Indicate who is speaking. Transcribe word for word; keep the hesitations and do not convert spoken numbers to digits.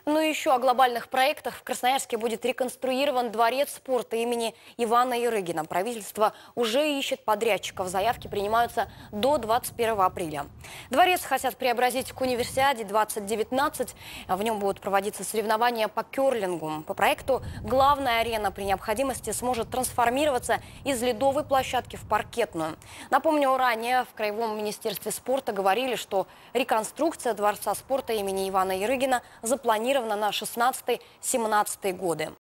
Speaker 1: Ну и еще о глобальных проектах. В Красноярске будет реконструирован дворец спорта имени Ивана Ярыгина. Правительство уже ищет подрядчиков. Заявки принимаются до двадцать первого апреля. Дворец хотят преобразить к универсиаде двадцать девятнадцать. В нем будут проводиться соревнования по керлингу. По проекту главная арена при необходимости сможет трансформироваться из ледовой площадки в паркетную. Напомню, ранее в Краевом министерстве спорта говорили, что реконструкция дворца спорта имени Ивана Ярыгина запланирована на шестнадцатый-семнадцатый годы.